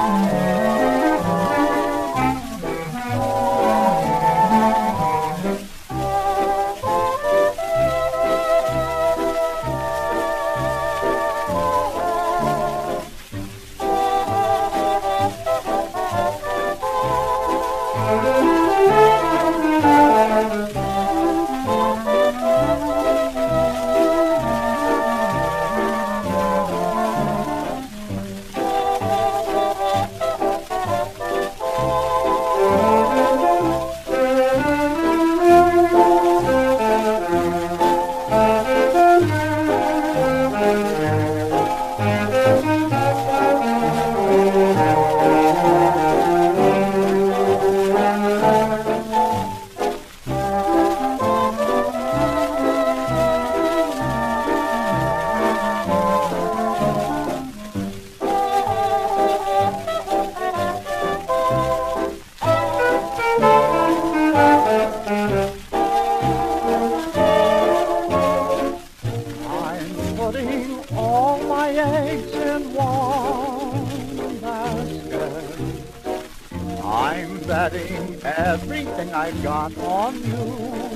All my eggs in one basket. I'm betting everything I've got on you.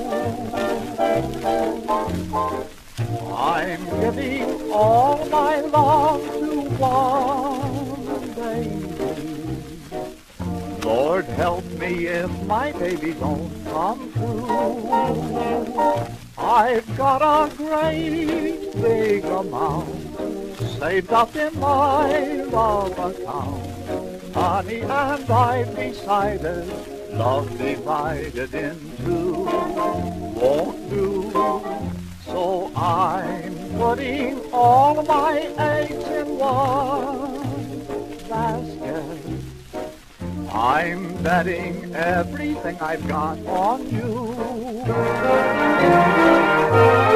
I'm giving all my love to one baby. Lord help me if my baby don't come true. I've got a great big amount saved up in my love account, honey, and I've decided love divided in two won't do. So I'm putting all my eggs in one basket. I'm betting everything I've got on you.